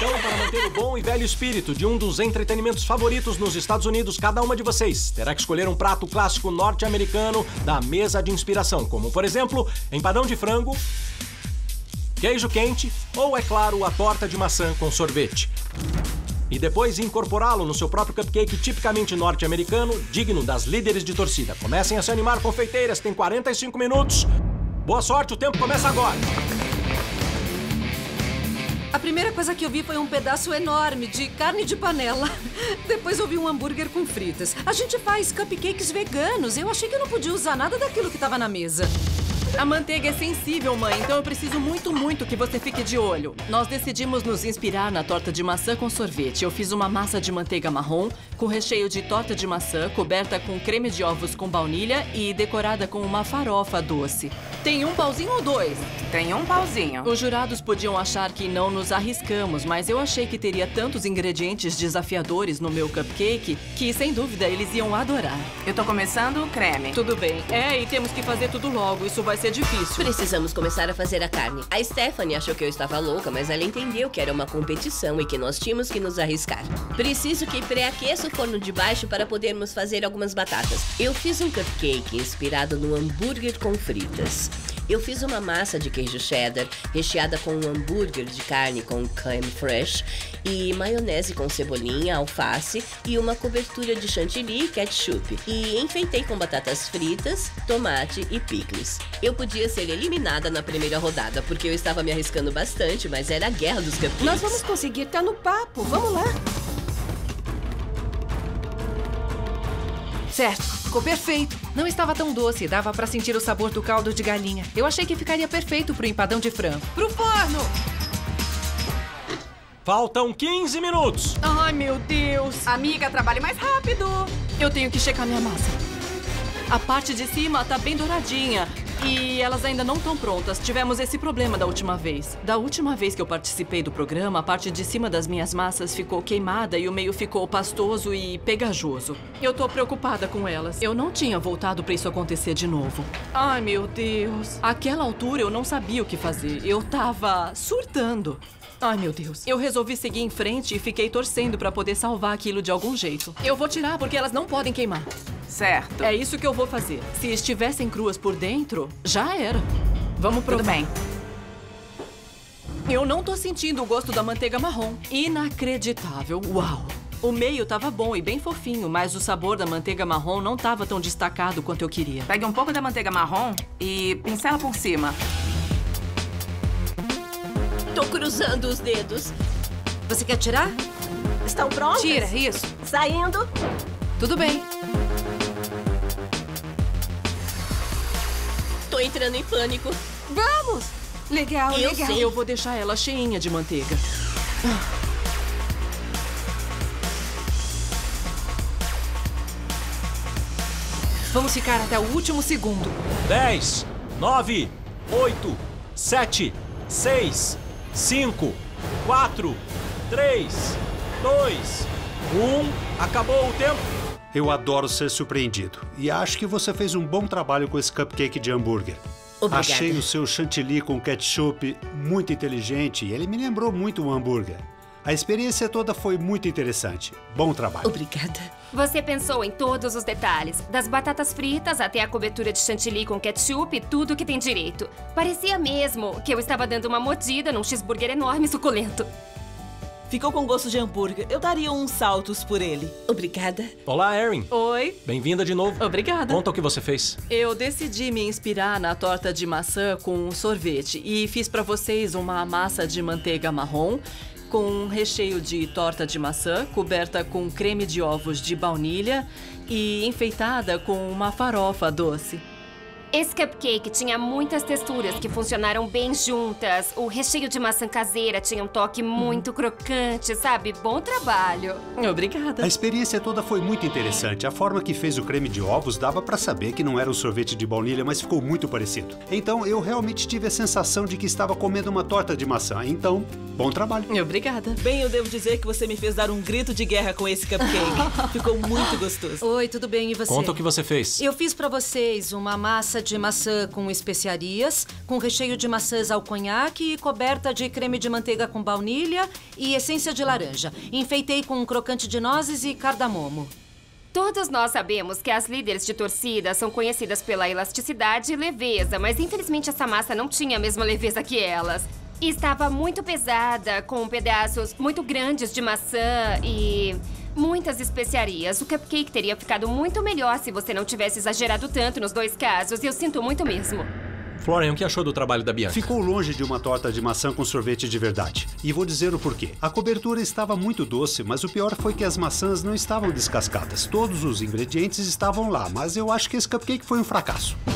Então, para manter o bom e velho espírito de um dos entretenimentos favoritos nos Estados Unidos, cada uma de vocês terá que escolher um prato clássico norte-americano da mesa de inspiração, como, por exemplo, empadão de frango, queijo quente ou, é claro, a torta de maçã com sorvete. E depois incorporá-lo no seu próprio cupcake tipicamente norte-americano, digno das líderes de torcida. Comecem a se animar, confeiteiras, tem 45 minutos. Boa sorte, o tempo começa agora. A primeira coisa que eu vi foi um pedaço enorme de carne de panela. Depois eu vi um hambúrguer com fritas. A gente faz cupcakes veganos. Eu achei que eu não podia usar nada daquilo que estava na mesa. A manteiga é sensível, mãe, então eu preciso muito que você fique de olho. Nós decidimos nos inspirar na torta de maçã com sorvete. Eu fiz uma massa de manteiga marrom com recheio de torta de maçã, coberta com creme de ovos com baunilha e decorada com uma farofa doce. Tem um pauzinho ou dois? Tem um pauzinho. Os jurados podiam achar que não nos arriscamos, mas eu achei que teria tantos ingredientes desafiadores no meu cupcake que, sem dúvida, eles iam adorar. Eu tô começando o creme. Tudo bem. E temos que fazer tudo logo. Isso vai ser difícil. Precisamos começar a fazer a carne. A Stephanie achou que eu estava louca, mas ela entendeu que era uma competição e que nós tínhamos que nos arriscar. Preciso que pré-aqueça o forno de baixo para podermos fazer algumas batatas. Eu fiz um cupcake inspirado no hambúrguer com fritas. Eu fiz uma massa de queijo cheddar recheada com um hambúrguer de carne com creme fraiche e maionese com cebolinha, alface e uma cobertura de chantilly e ketchup. E enfeitei com batatas fritas, tomate e picles. Eu podia ser eliminada na primeira rodada porque eu estava me arriscando bastante, mas era a guerra dos cupcakes. Nós vamos conseguir, tá no papo. Vamos lá. Certo, ficou perfeito. Não estava tão doce, dava pra sentir o sabor do caldo de galinha. Eu achei que ficaria perfeito pro empadão de frango. Pro forno! Faltam 15 minutos. Ai, meu Deus. Amiga, trabalhe mais rápido. Eu tenho que checar minha massa. A parte de cima tá bem douradinha. E elas ainda não estão prontas. Tivemos esse problema da última vez. Da última vez que eu participei do programa, a parte de cima das minhas massas ficou queimada e o meio ficou pastoso e pegajoso. Eu tô preocupada com elas. Eu não tinha voltado pra isso acontecer de novo. Ai, meu Deus. Àquela altura eu não sabia o que fazer. Eu tava surtando. Ai, meu Deus. Eu resolvi seguir em frente e fiquei torcendo pra poder salvar aquilo de algum jeito. Eu vou tirar porque elas não podem queimar. Certo. É isso que eu vou fazer. Se estivessem cruas por dentro, já era. Vamos provar. Tudo bem. Eu não tô sentindo o gosto da manteiga marrom. Inacreditável. Uau! O meio tava bom e bem fofinho, mas o sabor da manteiga marrom não tava tão destacado quanto eu queria. Pegue um pouco da manteiga marrom e pincela por cima. Tô cruzando os dedos. Você quer tirar? Estão prontos? Tira, isso. Saindo. Tudo bem. Tô entrando em pânico. Vamos! Legal, Eu legal. sei. Eu vou deixar ela cheinha de manteiga. Vamos ficar até o último segundo. 10, 9, 8, 7, 6, 5, 4, 3, 2, 1. Acabou o tempo. Eu adoro ser surpreendido. E acho que você fez um bom trabalho com esse cupcake de hambúrguer. Obrigada. Achei o seu chantilly com ketchup muito inteligente e ele me lembrou muito um hambúrguer. A experiência toda foi muito interessante. Bom trabalho. Obrigada. Você pensou em todos os detalhes, das batatas fritas até a cobertura de chantilly com ketchup, tudo que tem direito. Parecia mesmo que eu estava dando uma mordida num cheeseburger enorme e suculento. Ficou com gosto de hambúrguer. Eu daria uns saltos por ele. Obrigada. Olá, Erin. Oi. Bem-vinda de novo. Obrigada. Conta o que você fez. Eu decidi me inspirar na torta de maçã com sorvete e fiz pra vocês uma massa de manteiga marrom com um recheio de torta de maçã, coberta com creme de ovos de baunilha e enfeitada com uma farofa doce. Esse cupcake tinha muitas texturas que funcionaram bem juntas. O recheio de maçã caseira tinha um toque muito crocante, sabe? Bom trabalho. Obrigada. A experiência toda foi muito interessante. A forma que fez o creme de ovos dava pra saber que não era um sorvete de baunilha, mas ficou muito parecido. Então, eu realmente tive a sensação de que estava comendo uma torta de maçã. Então, Bom trabalho. Obrigada. Bem, eu devo dizer que você me fez dar um grito de guerra com esse cupcake. Ficou muito gostoso. Oi, tudo bem? E você? Conta o que você fez. Eu fiz pra vocês uma massa de maçã com especiarias, com recheio de maçãs ao conhaque e coberta de creme de manteiga com baunilha e essência de laranja. Enfeitei com um crocante de nozes e cardamomo. Todos nós sabemos que as líderes de torcida são conhecidas pela elasticidade e leveza, mas infelizmente essa massa não tinha a mesma leveza que elas. E estava muito pesada, com pedaços muito grandes de maçã e muitas especiarias. O cupcake teria ficado muito melhor se você não tivesse exagerado tanto nos dois casos, e eu sinto muito mesmo. Florian, o que achou do trabalho da Bianca? Ficou longe de uma torta de maçã com sorvete de verdade. E vou dizer o porquê. A cobertura estava muito doce, mas o pior foi que as maçãs não estavam descascadas. Todos os ingredientes estavam lá, mas eu acho que esse cupcake foi um fracasso.